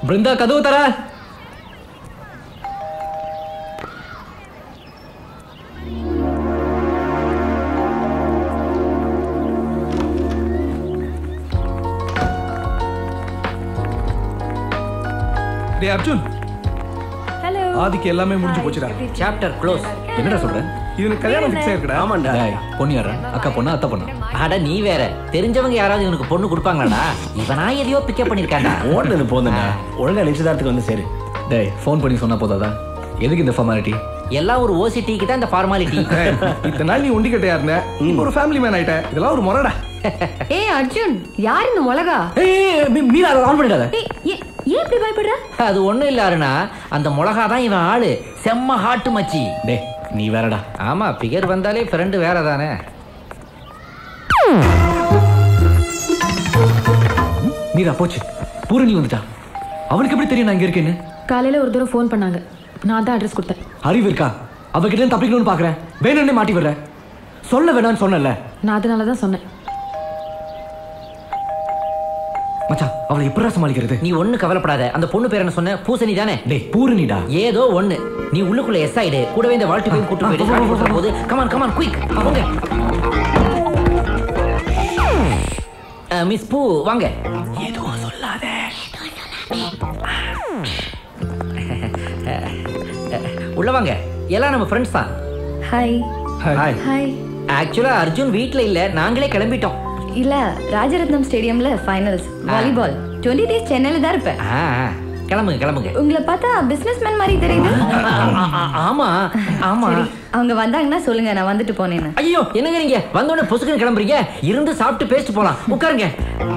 பிருந்தா கதவு தர. டேய் அர்ஜுன். ஹலோ. ஆதிக்கு எல்லாமே முடிஞ்சு போச்சுடா. Chapter close. என்னடா சொல்ற? இது கல்யாணம் ஃபிக்ஸ் ஆயிருக்குடா. ஆமாண்டா. பொண்ணு யாரா? அக்கா பொண்ணா அத்தை பொண்ணா? அட நீ வேற. தெரிஞ்சவங்க யாராவது இவனுக்கு பொண்ணு கொடுப்பாங்களாடா? இவனா எதையோ பிக்கப் பண்ணிருக்காண்டா. ஓடுனது போதுடா. ஒழுங்கா நிச்சயதார்த்தத்துக்கு வந்து சரி. டேய் ஃபோன் பண்ணி சொன்னா போதாதா? எதுக்கு இந்த ஃபார்மாலிட்டி? எல்லாம் ஒரு ஓசிடிக்கு தான் இந்த ஃபார்மாலிட்டி. இத்தனை நாள் நீ ஒண்டி கட்டையா இருந்த, ஒரு ஃபேமிலி மேன் ஆயிட்ட. இதெல்லாம் ஒரு முறைடா. ஏய் அர்ஜுன், யார் இந்த மிளகா? ஏய் மீரா ஆன் பண்ணிடாத. ஏன் இப்படி பயப்படுற? அது ஒண்ணும் இல்ல அருணா, அந்த மிளகா தான் இவன் ஆளு. செம்ம ஹாட்டு மச்சி. டேய் நீ வேறடா. ஆமா, பிகர் வந்தாலே ஃப்ரெண்டு வேற தானே. மீரா போச்சு. பூரணி வந்துட்டா. அவளுக்கு எப்படி தெரியும் நான் இங்க இருக்கேன்னு? காலையில ஒரு தடவை ஃபோன் பண்ணாங்க, நான் தான் அட்ரஸ் கொடுத்தேன். அறிவு இருக்கா? அவகிட்ட தப்பிக்கணும்னு பாக்குறேன், வேணும்னே மாட்டி விடுற. சொல்ல வேணான்னு சொன்னல. நான் அதனால தான் சொன்னேன். மச்சான் அவளை எப்படா சமாளிக்கிறது? நீ ஒண்ணு கவலைப்படாத. அந்த பொண்ணு பேர் என்ன சொன்ன? பூசணி தானே? டேய் பூரணிடா. ஏதோ ஒண்ணு. நீ உள்ளுக்குள்ள எஸ் ஆயிடு. கூடவே இந்த வாழ்க்கை போய் கூட்டு போயிடு. போது கமான் கமான் குயிக் வாங்க. மிஸ் பூ வாங்க. எதுவும் சொல்லாத. உள்ள வாங்க. எல்லாம் நம்ம ஃப்ரெண்ட்ஸ் தான். ஹாய். ஹாய். ஹாய். ஆக்சுவலா அர்ஜுன் வீட்ல இல்ல, நாங்களே கிளம்பிட்டோம். இல்ல, ராஜரத்னம் ஸ்டேடியம்ல ஃபைனல்ஸ் வாலிபால் 20 days சென்னையில தான் இருப்பேன். கிளம்புங்க கிளம்புங்க. உங்களை பார்த்தா பிசினஸ்மேன் மாதிரி தெரியுது. ஆமா ஆமா. அவங்க வந்தாங்கன்னா சொல்லுங்க, நான் வந்துட்டு போனேன்னு. ஐயோ என்னங்க நீங்க வந்தோடனே பொசுக்குன்னு கிளம்புறீங்க? இருந்து சாப்பிட்டு பேசிட்டு போலாம். உட்காருங்க.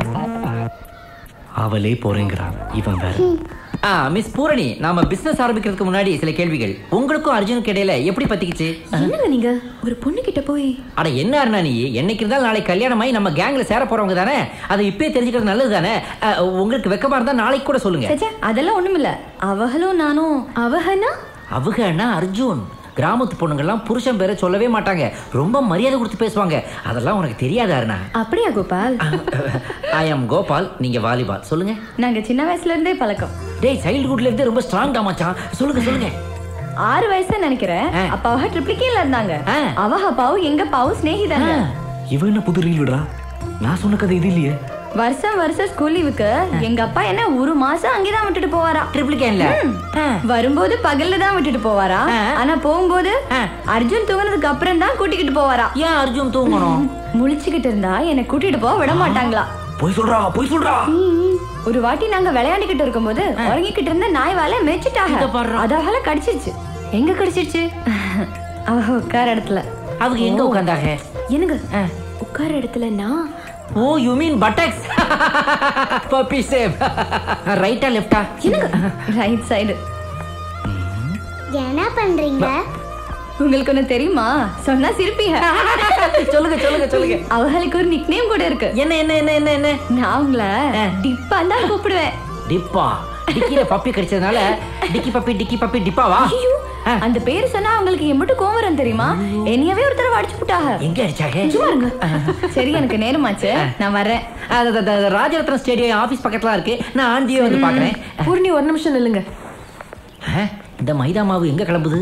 அவளே போறேங்கிறான் இவன் வேற. மிஸ் பூரணி, நாம பிசினஸ் ஆரம்பிக்கிறதுக்கு முன்னாடி சில கேள்விகள். உங்களுக்கும் அர்ஜுனுக்கு இடையில எப்படி பத்திக்கிச்சு? என்னங்க நீங்க ஒரு பொண்ணு கிட்ட போய்? அட என்ன அருணா நீ, என்னைக்கு இருந்தாலும் நாளைக்கு கல்யாணம் ஆகி நம்ம கேங்ல சேர போறவங்க தானே. அதை இப்பயே தெரிஞ்சுக்கிறது நல்லது தானே. உங்களுக்கு வெக்கமா இருந்தா நாளைக்கு கூட சொல்லுங்க. அதெல்லாம் ஒண்ணும் இல்ல. அவகளும் நானும். அவகன்னா அர்ஜுன். கிராமத்து பொண்ணுங்கள்லாம் புருஷன் பேரை சொல்லவே மாட்டாங்க, ரொம்ப மரியாதை கொடுத்து பேசுவாங்க. அதெல்லாம் உனக்கு தெரியாது அருணா. அப்படியா கோபால்? ஐ அம் கோபால். நீங்க வாலிபால். சொல்லுங்க. நாங்க சின்ன வயசுல இருந்தே பழக்கம். டேய் சைல்ட்ஹுட்ல இருந்தே ரொம்ப ஸ்ட்ராங்கா மச்சான். சொல்லுங்க சொல்லுங்க. 6 வயசு நினைக்கிறேன். அப்பாவா ட்ரிப்ளிகேல இருந்தாங்க. அவ அப்பாவும் எங்க அப்பாவும் ஸ்நேகிதாங்க. இவன் என்ன புது ரீல் விடுறா? நான் சொன்ன கதை இது இல்லையே. வருஷம் ஸ்கூல் லீவுக்கு எங்க அப்பா என்ன ஒரு மாசம் அங்கேதான் விட்டுட்டு போவாரா. ட்ரிப்ளிகேன்ல வரும்போது பகல்ல தான் விட்டுட்டு போவாரா. ஆனா போகும்போது அர்ஜுன் தூங்குனதுக்கு அப்புறம் தான் கூட்டிக்கிட்டு போவாரா. ஏன் அர்ஜுன் தூங்கணும்? முழிச்சுக்கிட்டு இருந்தா என்ன கூட்டிட்டு போக விட மாட்டாங்களா. போய் சொல்றா. ஒரு வாட்டி நாங்க விளையாண்டுகிட்டு இருக்கும்போது உறங்கிக்கிட்டு இருந்த நாய் வாழை மேய்ச்சிட்டாங்க. அதால கடிச்சிருச்சு. எங்க கடிச்சிருச்சு? அவ உட்கார இடத்துல. அவங்க எங்க உட்கார்ந்தாங்க? என்னங்க உட்கார இடத்துல? நான் oh you mean buttocks. Puppy save. ரைட்டா லெஃப்டா? என்னங்க ரைட் சைடு. என்ன பண்றீங்க? உங்களுக்கு ஒண்ணு தெரியுமா? சொன்னா சிரிப்பீங்க. சொல்லுங்க சொல்லுங்க சொல்லுங்க. அவங்களுக்கு ஒரு நிக் நேம் கூட இருக்கு. என்ன என்ன என்ன என்ன என்ன? நான் உங்களை டிப்பா தான் கூப்பிடுவேன். டிப்பா? டிக்கில பப்பி கடிச்சதுனால டிக்கி பப்பி டிப்பாவா? அந்த பேர் சொன்னா அவங்களுக்கு எம்பிட்டு கோவரம் தெரியுமா? என்னையவே ஒரு தடவை அடிச்சு போட்டாங்க. எங்க அடிச்சாங்க? சும்மா இருங்க. சரி எனக்கு நேரமாச்சு, நான் வரேன். ராஜரத்னம் ஸ்டேடியம் ஆபீஸ் பக்கத்துல இருக்கு. நான் ஆண்டியே வந்து பாக்குறேன். பூர்ணி ஒரு நிமிஷம் நில்லுங்க. இந்த மைதா மாவு எங்க கிளம்புது?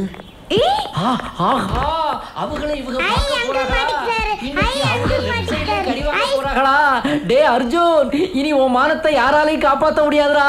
டே அர்ஜுன், இனி உன் மானத்தை யாராலையும் காப்பாற்ற முடியாதுடா.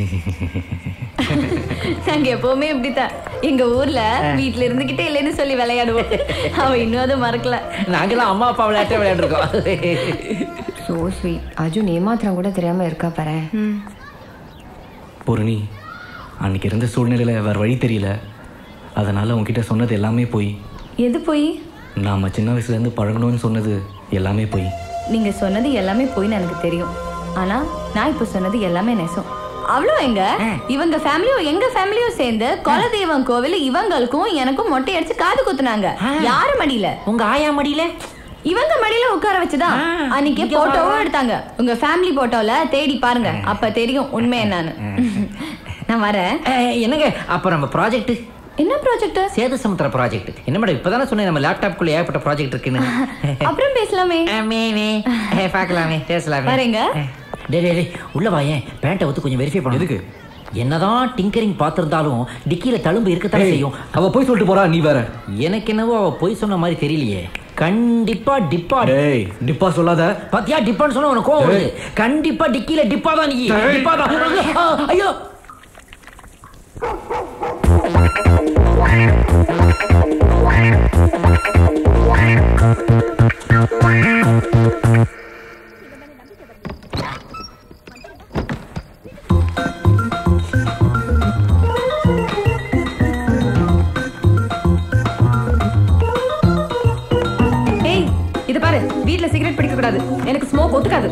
நாங்க எப்பவுமே இப்படித்தான். எங்க ஊர்ல வீட்டுல இருந்துகிட்டே இல்லைன்னு சொல்லி விளையாடுவோம். அவ இன்னும் அதை மறக்கல. நாங்கெல்லாம் அம்மா அப்பா விளையாட்டே விளையாடுறோம். So sweet. அர்ஜுன் ஏமாத்திரம் கூட தெரியாம இருக்கா பாரு. பூரணி, அன்னைக்கு இருந்த சூழ்நிலையில வேற வழி தெரியல. அதனால உன்கிட்ட சொன்னது எல்லாமே போய். எது போய்? நாம சின்ன வயசுல இருந்து பழகணும்னு சொன்னது எல்லாமே போய். நீங்க சொன்னது எல்லாமே போய்ன்னு எனக்கு தெரியும். ஆனா நான் இப்ப சொன்னது எல்லாமே நெசம். அவ்வளோ எங்க இவங்க ஃபேமிலியும் எங்க ஃபேமிலியும் சேர்ந்து குலதெய்வம் கோவில் இவங்களுக்கும் எனக்கும் மொட்டை அடிச்சு காது குத்துனாங்க. யாரு மடியில? உங்க ஆயா மடியில. இவங்க மடியில உட்கார வச்சுதான் அன்னைக்கு போட்டோவும் எடுத்தாங்க. உங்க ஃபேமிலி போட்டோல தேடி பாருங்க, அப்ப தெரியும் உண்மை என்னன்னு. நான் வரேன். என்னங்க அப்ப நம்ம ப்ராஜெக்ட்? என்ன ப்ராஜெக்ட்? சேது சமுத்திர ப்ராஜெக்ட். என்ன மேடம் இப்பதானே சொன்னேன் நம்ம லேப்டாப்குள்ள ஏகப்பட்ட ப்ராஜெக்ட் இருக்குன்னு. அப்புறம் பேசலாமே. பார்க்கலாமே, பேசலாமே. வரேங்க. டேய் உள்ள வா. ஏன் பேண்ட்டை வந்து கொஞ்சம் வெரிஃபை பண்ணு. எதுக்கு? என்னதான் டிங்கரிங் பார்த்திருந்தாலும் டிக்கியில தழும்பு இருக்கத்தான் செய்யும். அவ போய் சொல்லிட்டு போறா, நீ வேற. எனக்கு என்னவோ அவ போய் சொன்ன மாதிரி தெரியலையே. கண்டிப்பா டிப்பா. டேய் டிப்பா சொல்லாத. பாத்தியா, டிப்பான்னு சொன்னா உனக்கு கோவம் வருது. கண்டிப்பா டிக்கியில டிப்பா தான். நீ டிப்பா தான். ஐயோ வீட்ல சிகரெட் பிடிக்க கூடாது, எனக்கு ஸ்மோக் ஒத்துக்காது.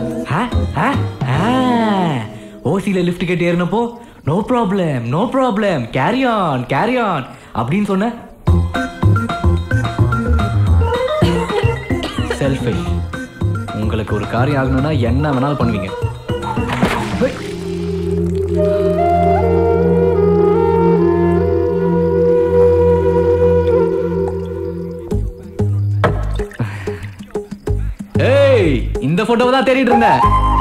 ஓசில லிஃப்ட் கேட்டு ஏறினப்போ no problem no problem carry on அப்படின்னு சொன்ன. செல்ஃபிஷ். உங்களுக்கு ஒரு காரியம் ஆகணும்னா என்ன வேணாலும் பண்ணுவீங்க. ஏய், இந்த போட்டோவை தான் தேடிட்டு இருந்தேன்.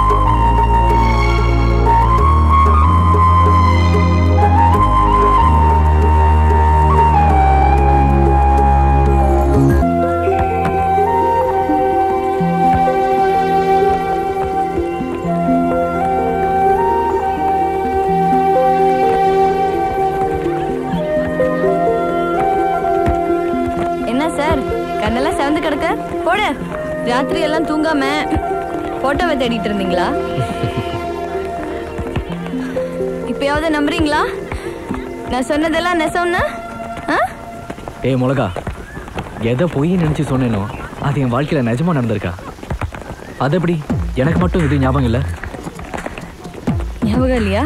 என்ன சார், கண்ணெல்லாம் செவந்து கிடக்க? போடு. ராத்திரி எல்லாம் தூங்காம போட்டோவை தேடிட்டு இருந்தீங்களா? இப்பயாவது நம்புறீங்களா நான் சொன்னதெல்லாம் நெசம்னா? ஏய் முலகா, எதை பொய் நினைச்சு சொன்னேனோ அது என் வாழ்க்கையில நிஜமா நடந்திருக்கா? அது எப்படி எனக்கு மட்டும் இது ஞாபகம் இல்லை? ஞாபகம் இல்லையா?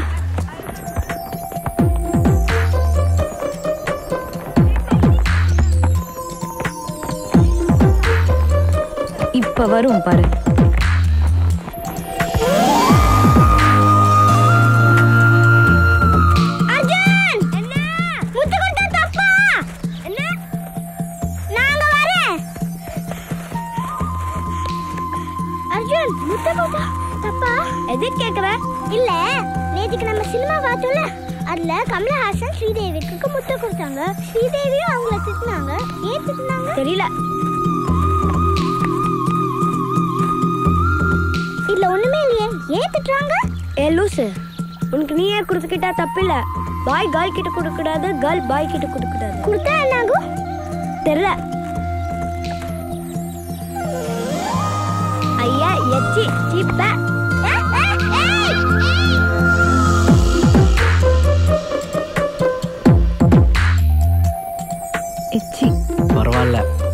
இப்ப வரும் பாரு. அர்ஜுன், என்ன முத்து கொண்டா தப்பா? என்ன நாங்க வரேன். அர்ஜுன், முத்து கொண்டா தப்பா? எது கேக்குற? இல்ல, நேத்துக்கு நம்ம சினிமா பார்த்தோம்ல, அதுல கமலஹாசன் ஸ்ரீதேவிக்கு முத்து கொடுத்தாங்க. ஸ்ரீதேவியும் அவங்கள திட்டினாங்க. ஏன் திட்டினாங்க தெரியல. இல்ல ஒண்ணுமே இல்லையே, ஏன் திட்டுறாங்க? ஏ லூசு, உனக்கு நீயே கொடுத்துக்கிட்டா தப்பில்ல. பாய் கேர்ள் கிட்ட கொடுக்க கூடாது, கேர்ள் பாய் கிட்ட கொடுக்க கூடாது. கொடுத்தா என்ன ஆகும் தெரியல. ஐயா எச்சி சீப்ப. பரவாயில்ல,